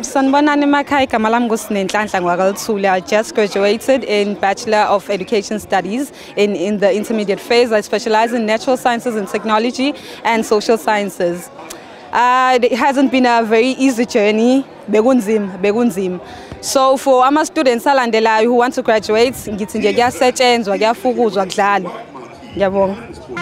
Sanibonani emakhaya, igama lami nguSinenhlanhla Ngwakalithule. I just graduated in Bachelor of Education Studies in the intermediate phase. I specialize in natural sciences and technology and social sciences. It hasn't been a very easy journey. Bekunzima. So for ama students alandelayo who want to graduate, ngithi nje kuyasetshenzwa, kuyafukuzwa, kudlalwa. Ngiyabonga.